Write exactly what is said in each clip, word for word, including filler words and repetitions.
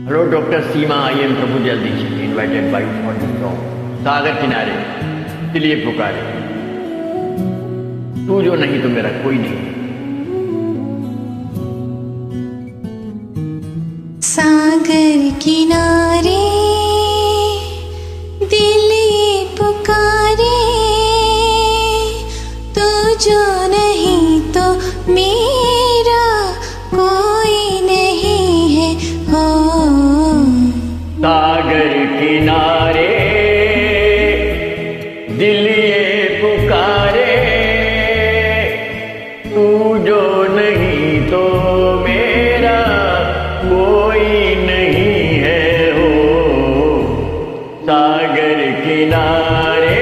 Hello doctor Seema, I am Prabhudayal Dikshit, invited by for the job. सागर किनारे इसलिए पुकारे, तू जो नहीं तो मेरा कोई नहीं। सागर किनारे दिल ये पुकारे, तू जो नहीं तो मेरा कोई नहीं है हो। सागर किनारे दिल ये पुकारे, तू जो नहीं तो मेरा कोई नहीं है हो। सागर किनारे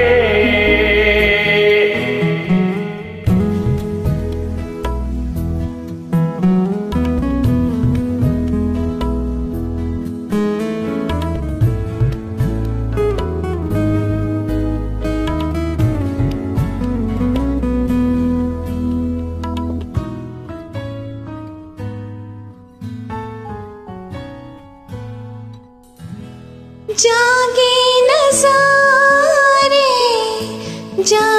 जागे नज़ारे जा